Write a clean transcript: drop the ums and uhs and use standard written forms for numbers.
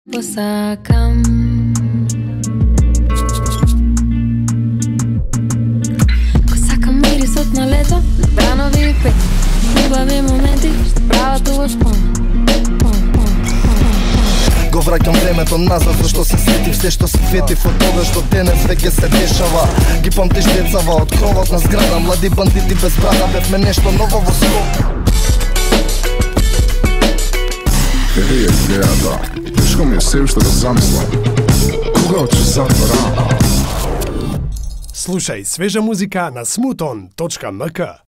Посакам Посакам мирисот на лето, бранови пет, убави моменти, што прават увек Го враќам времето назад, зашто се сетив се што се фетив од тоа што денес веќе се дешава. Ги памтиш децава од кровот на зграда, млади бандити без брада, бевме нешто ново во скоп. Къде е зграда? Тешко ми е се уште да замислам. Кога ќе затвора? Слушај свежа музика на smoothon.mk.